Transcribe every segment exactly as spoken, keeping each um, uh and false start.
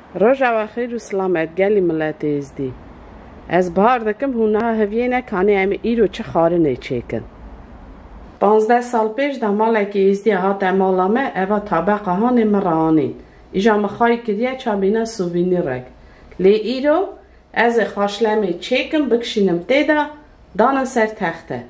رجع خير وسلامت قالي ملت ازدي از بهار دکم هونه هفینه کانی ام ایرو چه خاره نیچیکن پانزده سال پیش در مالکی ازدی هات امالامه اوه طبقه هانی مرانی ایجا مخوای کدیه چابینه سووینی رک لی ایرو از خاشلمه چیکم بکشینم تیدا دانه سر تخته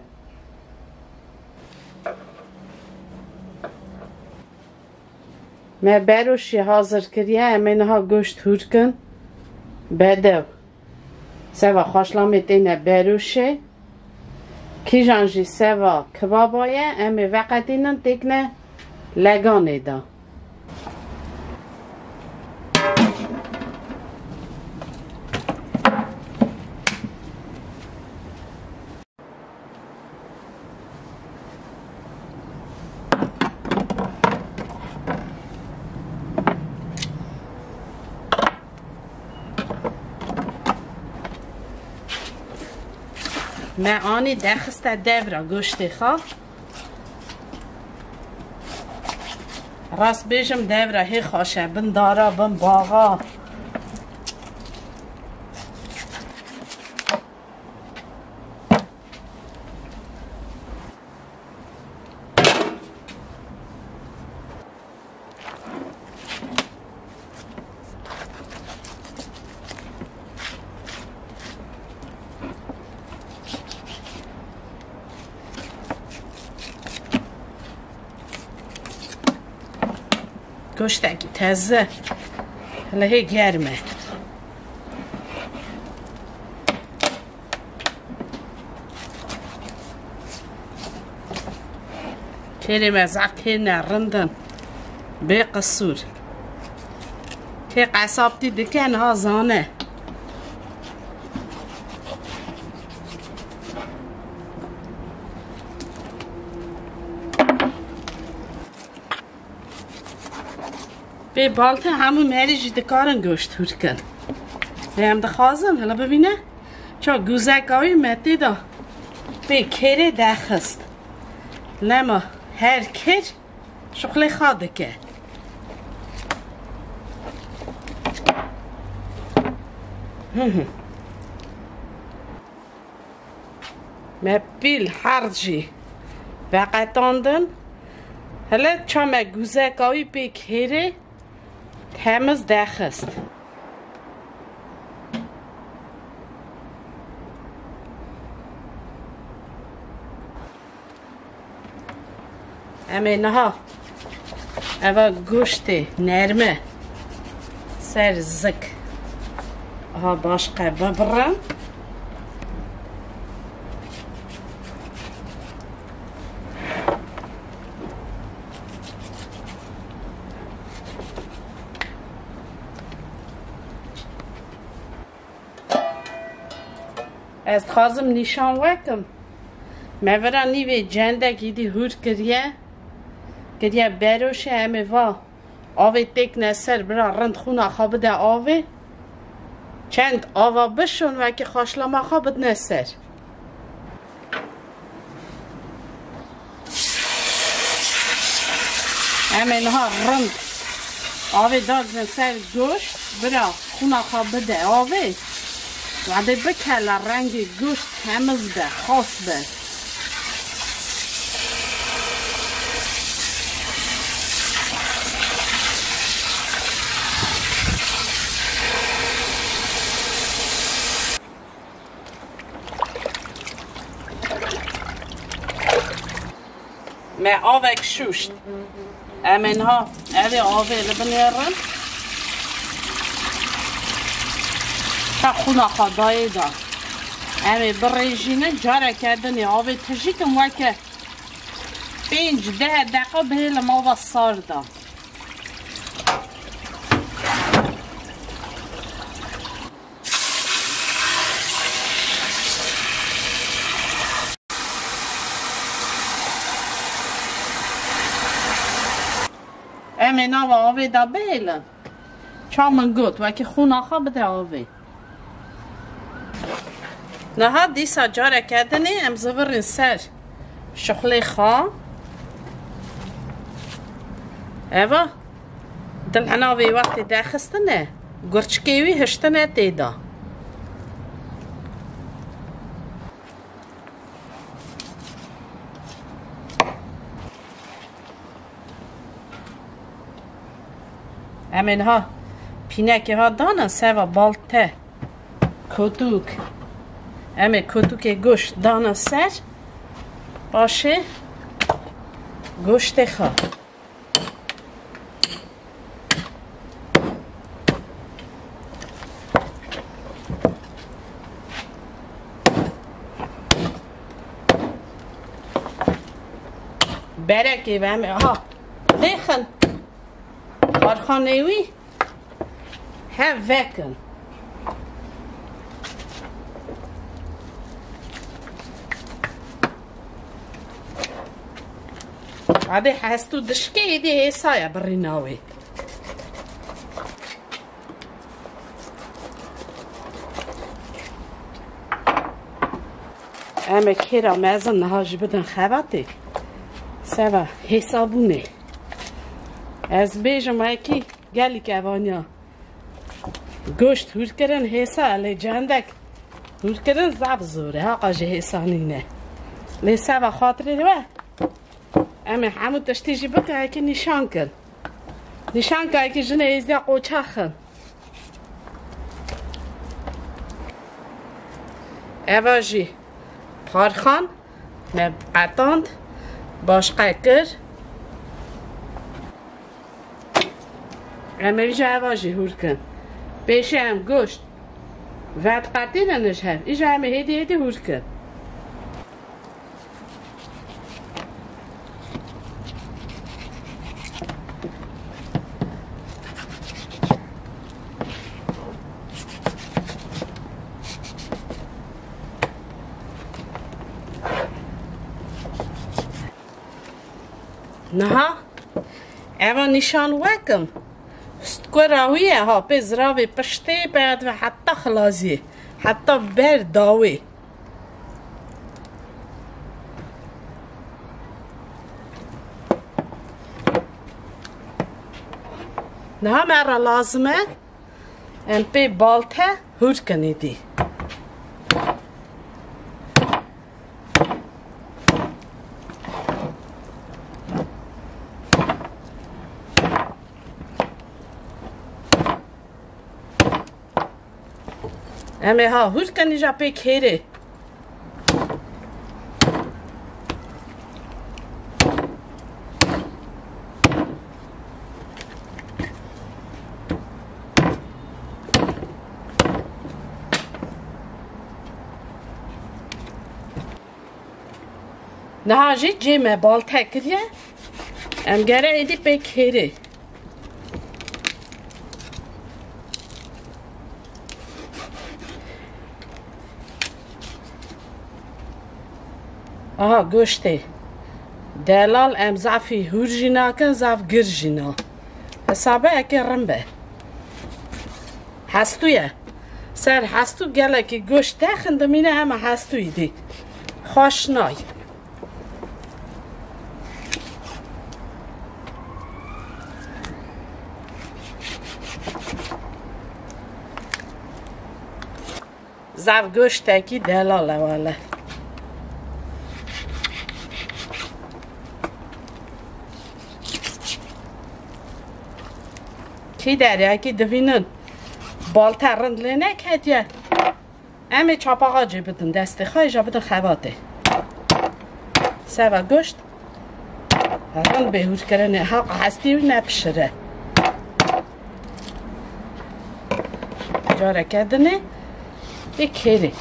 ما بروشی حاضر کریه امینها گوشت هور کن بدو سوا خاشلامه دینه بروشه کی جانجی سوا کبابایه امی وقتینن دیگنه لگانه دا من آنی دخست دورا گوشتی خواه راست بیشم دورا هی خوشه بن دارا بن باغا گوشتکی تازه حالا هی گرمه کریم از عقی نرندن به قصور که قصاب دیده که ها زانه به بالته همون مریجی دکارن گوشت هور کن به هم دخوازم حالا ببینه چا گوزکاوی متی دا به کره دخست لما هر کر شغل خواده که ما بیل حرجی وقتاندن حالا چا ما گوزکاوی به کره تمز دخست امینها اوا گوشت نرمه سر زک ها باش قبه برم از خازم نشان وکم مورا نیوی جنده گیدی هور کریه کریه بروشه همه وا آوی تک نسر برا رند خونه خواب ده آوی چند آوا بشون و که خاشلما خوابت نسر همه اینها رند آوی داد نسر گوشت برا خونه خواب ده آوی وعده بکل رنگ گوشت تمیز به خاص به ما آوک شوشت امین ها اوی آوی لبنیرم تا خونه خدای دا امی بریجینه جاره کردنی آوی تجیکم وکه پینج ده دقیقه بهیل ما و سار دا امی ناو آوی دا بهیل چا من گوت وکه خونه خواه بده آوی نه ها دیسا جاره کردنی ام زورین سر شغل خواه ایوه دل عناوی وقتی دخستنه گرچکیوی هشتنه تیدا امین ها پینکی ها دانا سوا بالته کتوک امی کتوک گوشت دانا سر باشه گوشت خواه برکی و همه ها دیخن کارخانه‌وی هم وکن عادی هستو دشکه ایدی حسایه بریناوی اما کرا مزن نهاجی بدن خواتی سوا حسابونه از بیجم ایکی گلی که وانیا گوشت هور کرن حسا علی جندک هور کرن زب زوره ها قاجه حسانینه لی سوا خاطره دو اما همون تشتیجی بکن ایکی نشان کن نشان که ایکی جنه ایزده قوچه خن اواجی پارخان مبقتاند باشقه کر اما ایجا اواجی هور کن پیشه هم گوشت وقت قطعی ننش هم ایجا همه هیدی هیدی هور کن نه اما نشان وکم سکراویه ها پیز راوی پشته بعد و حتی خلاصیه حتی بر داوی نه مرا لازمه ام پی بالته هور کنیدی امی ها هور کنی جا پی کهره نه ها جی جیمه بال تکریه ام گره ایدی پی کهره آها گوشته دلال ام زعفی هور جینا کن زعف گر جینا حسابه اکی رنبه هستویه سر هستو گله که گوشت خندمینه همه هستوی دی خوش نای زعف گوشت اکی دلاله واله کی داری اکی دوینن بالتر رند لینه کدیه امی چاپاقا جی بدن دسته خواهی جا بدن خواته سوا گوشت رند بهور کرنه حق هستی و نپشره جاره کدنه بکری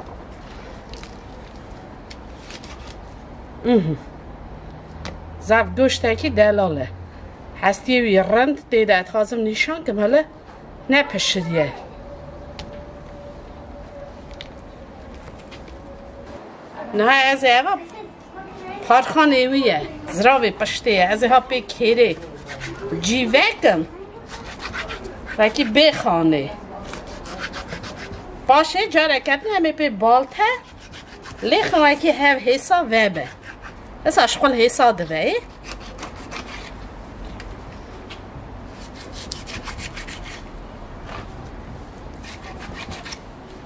زف گوشت اکی دلاله هستی وی رند دیده اتخازم نشان کم حالا نپشریه نه از ایوا پارخانه ویه زراوی پشته از ها پی کره جیوه کم وکی بخانه باشه جاره کردن همه پی بالته لیخم وکی هف حسا وبه از اشغل حسا دوه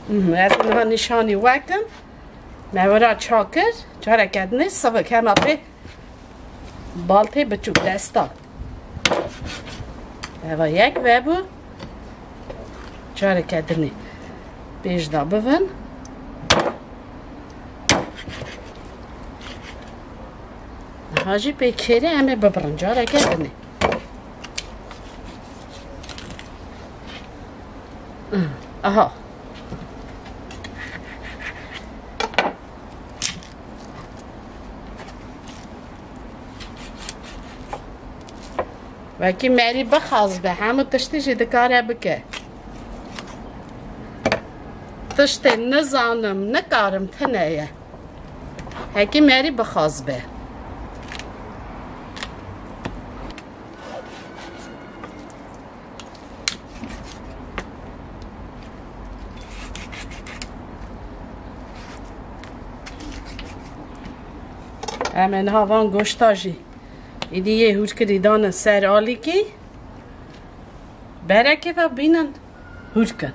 از اینها نشانی وکم مورا چاکر جاره کردنه سوه که همه به بالته بچوک دستا و یک و بو جاره کردنه بیش دا بون هاجی پیکره همه ببرن جاره کردنه آها وکی مری بخواست به همه تشتی جده کاره بکه تشتی نزانم نکارم تنهیه هکی مری بخواست به همین هاوان گوشتاجی ایدی یه هوش کردی دانه سر آلی کی برکه و بینن هوش کن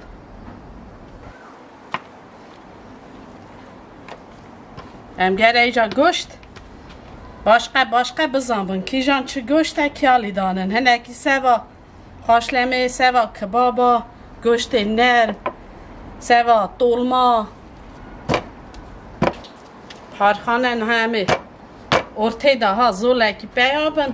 هم گره ایجا گوشت باشقه باشقه بزنبون کی جان چه گوشته کیالی دانن هنه کی سوا خوشلمه سوا کبابا گوشت نرم سوا طولما پارخانه همه ارته ده ها زوله که بیابن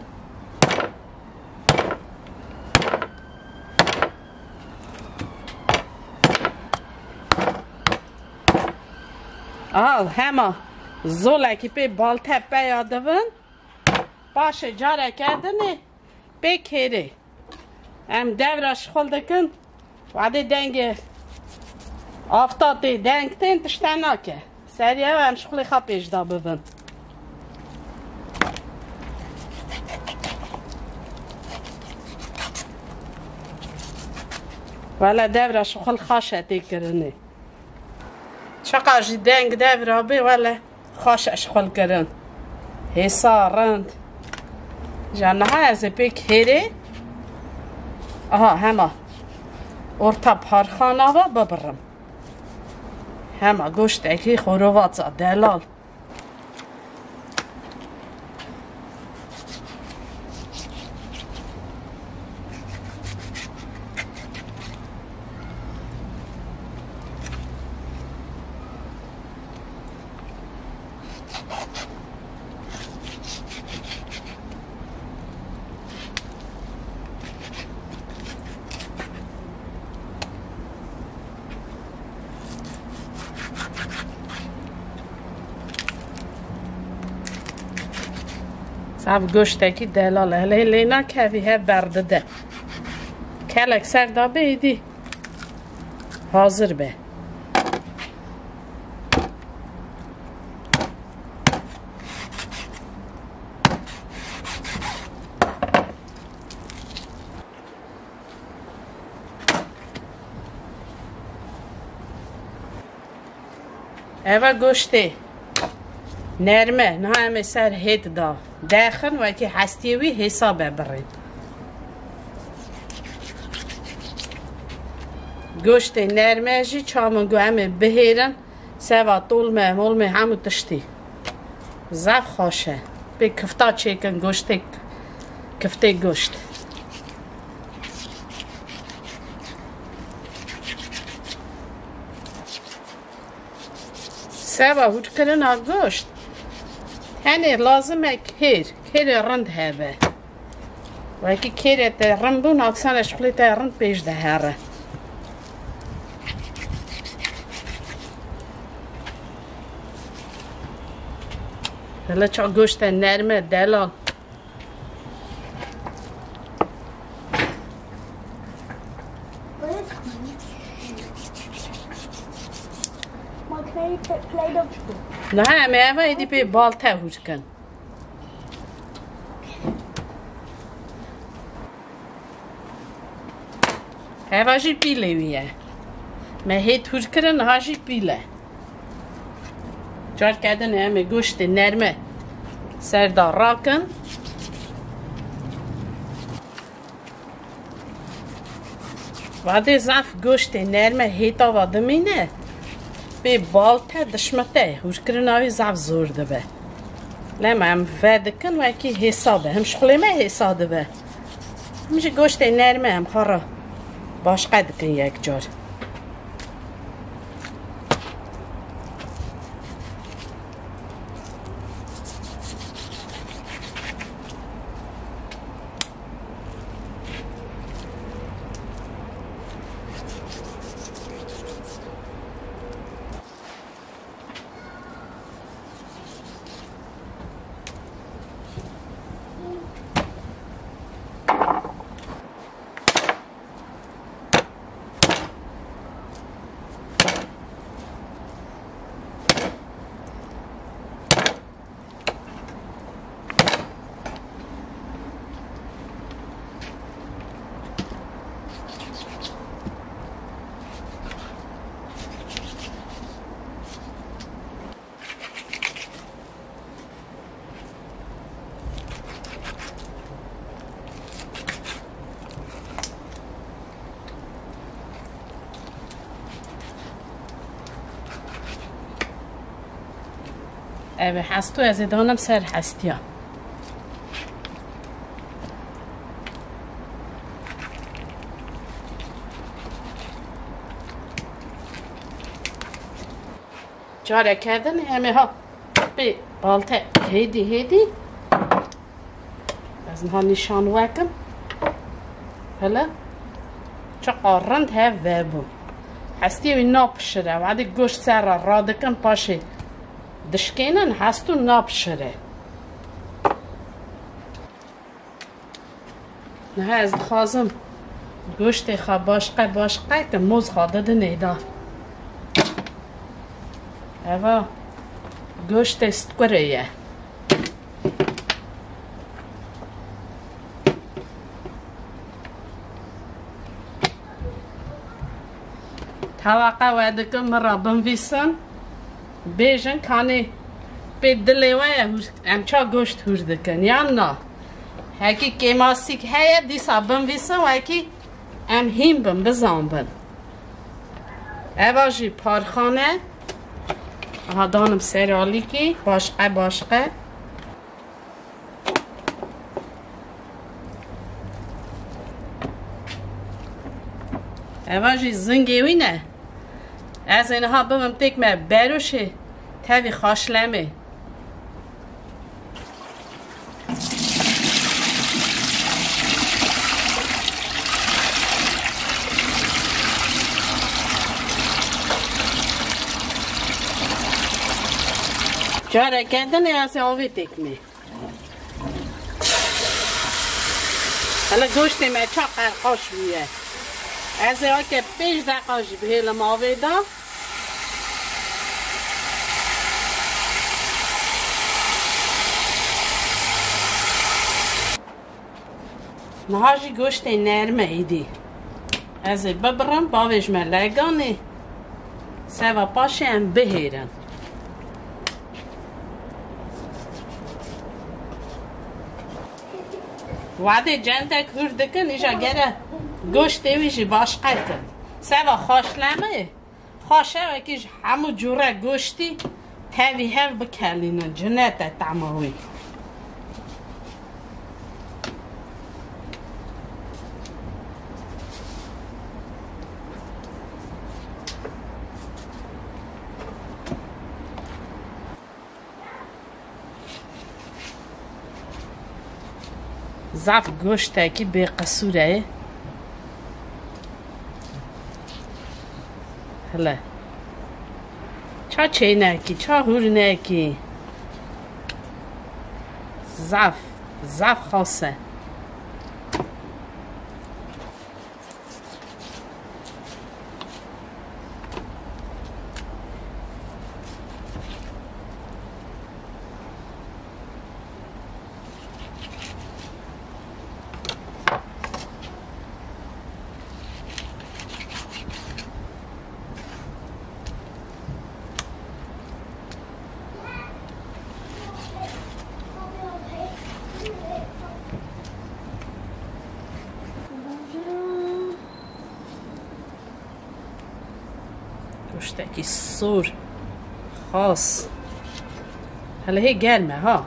آه همه زوله که بی بالته بیادون باشه جاره کردنه بکره هم دورش خلدکن وعده دنگ آفتاده دنگ تین تشتناکه سریع هم شخلی خواه پیش دا ببن ولی دور شخل خاشتی کرنه چقدر جی دنگ دور بی ولی خاشش خل کرن حسا رند جانه ها از پیک هیره آها همه ارتا پارخانه و ببرم همه گوشت اکی خوروات زد دلال سب گوشتکی دلاله هلی لینا کوی ها برده ده کلک سر دا بیدی حاضر به اوه گوشته نرمه نه همه سر هید دا داخل و که هستیوی حساب برید گوشت نرمه جی چامنگو همه بهیرن سوا طولمه مولمه همو تشتی زف خوشه به کفتا چیکن گوشت کفته گوشت سوا هوت کرن آگوشت هنه لازمه کهیر کهیر رند هبه و اکی کهیر تا رند بون اکسان اشکلی تا رند پیش ده هره دلا چا گوشت نرمه دلال نه همه همه ایدی پی بالته هوش کن همه جی پیله ویه من هیت هوش کرن ها جی پیله جار کردن همه گوشت نرمه سردار را کن وعده زف گوشت نرمه هیتا وادمینه به بالته دشمته هوش کرناوی زعف زور دبه لما هم فادکن و اکی حسابه هم شخلی ما حسابه به همشه گوشت نرمه هم خارا باش قد کن یک جار اوه هستو از ادانم سر هستی ها جاره کردن همه ها به بالته هیدی هیدی از اینها نشان وکم هلا چه قارند ها وابو هستی و ناپشره وعده گوشت سر را دکن پاشه دشکینن هستو ناپشره نه از خازم گوشت خواه باشقه باشقه که موز خواده ده نیده اوه گوشت استگره یه توقع وعده که مرا بنویسن بیشن کانی به دلیوه امچا گوشت هورده کن یا نه هکی که ماسیک هیا دیسا بنویسن و هکی ام هیم بن بزن بن اوه جی پارخانه آها دانم سرالی کی باشقه باشقه اوه جی زنگیوی نه از اینها ببم تک ما بروشه تاوی خاشلمه جاره کندن از آوی تک می حالا گوشت ما چا قرقاش بیه از اینها که پیش دقاش بهیلم آوی دا نهاجی گوشت نرمه ایدی از ببرم باوش ملگانه سوا پاشه هم بهیرن وعده جندک هردکن ایجا گره گوشت ویشی باشقه کن سوا خواشلمه خوشه وکیش همو جوره گوشتی تاوی هم بکلینن جنت تعموی زعف گوشته که به قصوره هلا چا چه نکی چا هور نکی زعف زعف خاصه گوشتکی سور خاص هلا هی گرمه ها.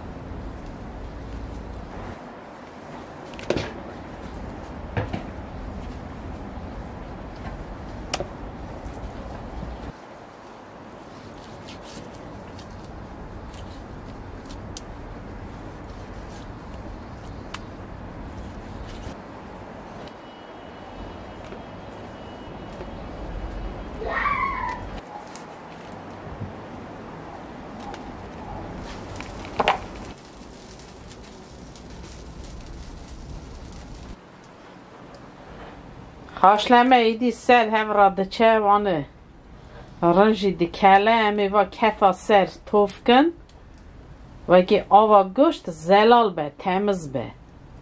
خاشلمه ایدی سر هم را دچه وانه رنجی دکاله امی و کفا سر توف کن و که آوا گوشت زلال به تمیز به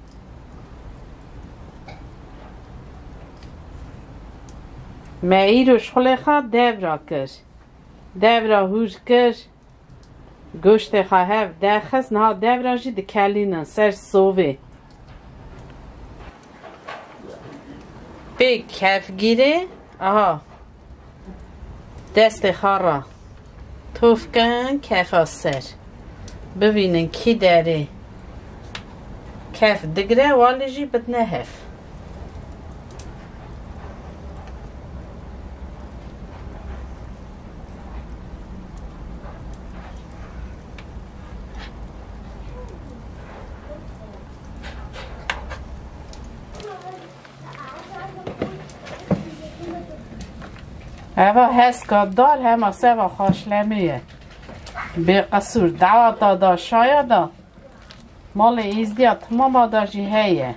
می رو شخلی خواه دیو را کر دیو را هوش کر گوشت خواه هف دخست نه دیو را جی دکالینه سر سووه به کف گیره آها دست خارا توف کن کف سر ببینن کی داره کف دگره والی جی بد نهف هوا هست که دار همه سوا خاشلمیه به قصور دعوت دادا شاید مال ایزدیا تمام آداجی هیه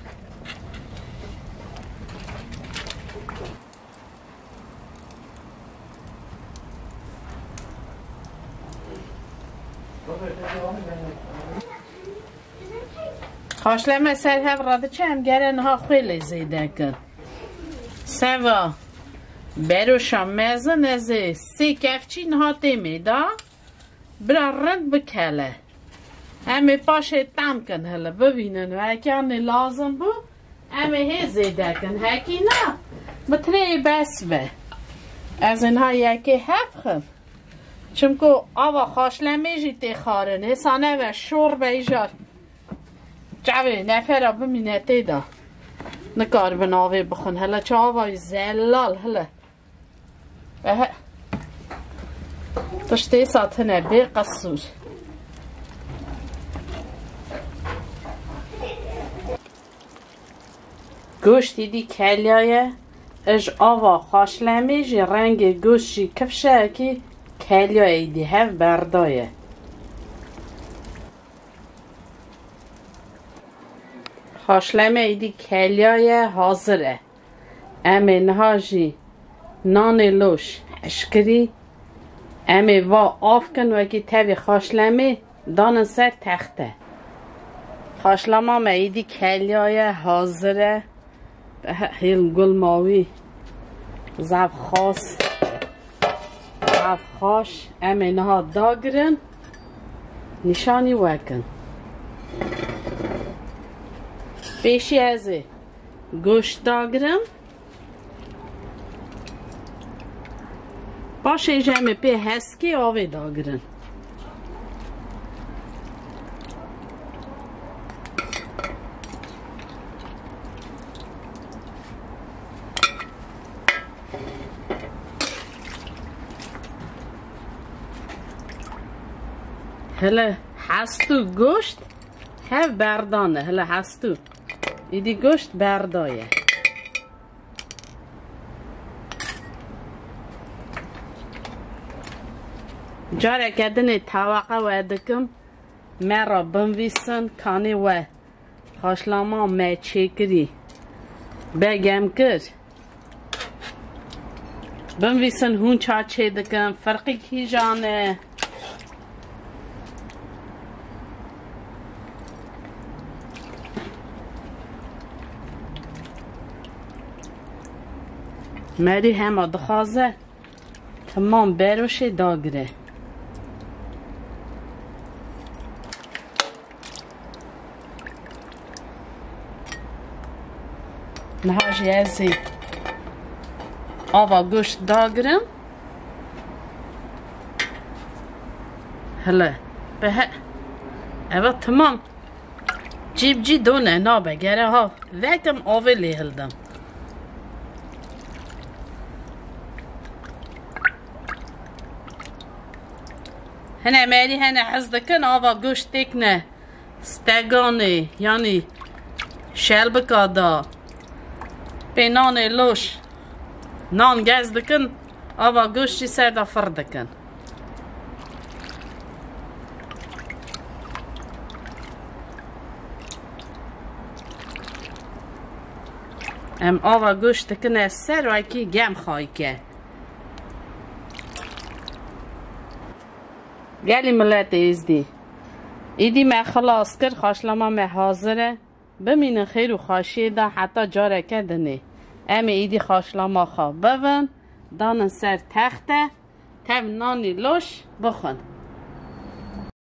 خاشلمه سر هف راده چه هم گرن ها خیلی زیده کن سوا بروشا مزه نزه سی کفچی نهاته میدا برا رند بکله همه پاشه تم کن هلا ببینن و هکی آنه لازم بو همه هی زیده کن هکی نه بطره بس به از اینها یکی هف خم چمکو آوا خاشلمه جی تی خارن حسانه و شور به ایجار جوه نفره بمینه تی دا نکار بناوه بخون هلا چه آوای زلال هلا به تشتی ساتنه بی قصور گوشتی دی کلیایه اج آوا خاشلمی جی رنگ گوشتی کفشه که کلیای دی هف بردایه خاشلمی ایدی کلیای حاضره امین هاجی نان لوش اشکری امی وا آف کن و که تاوی خاشلمی دان سر تخته خاشلما ما ایدی کلیای حاضره به هیل گل ماوی زف خاص زف خاش امین ها داگرن نشانی وکن پیشی ازه گوشت داگرم باشه جمع پی هسکی آوه داگرن هلا هستو گوشت هف بردانه هلا هستو ایدی گوشت بردایه جاره کدن توقع و دکم مرا بنویسن کانی و خاشلاما می چیکری بگم کرد بنویسن هون چا چه دکم فرقی کی جانه مری همه دخوازه تمام بروشه داگره نهاجی ازی آوا گوشت داگرم هلا به اوا تمام جیب جی دونه نابه گره ها وقتم آوه لیهلدم هنه مری هنه حزدکن آوا گوشت تکنه ستگانه یعنی شلبکا دا به نان لوش نان گز دکن آوا گوشتی سر دا فردکن ام آوا گوشت دکن سر و اکی گم خواهی که گلی ملت ایزدی ایدی ما خلاص کرد خاشلما ما حاضره بمین خیر و خاشی دا حتی جاره کدنه اما ایدی خاشلما خواه بون دانن سر تخته تم نانی لوش بخون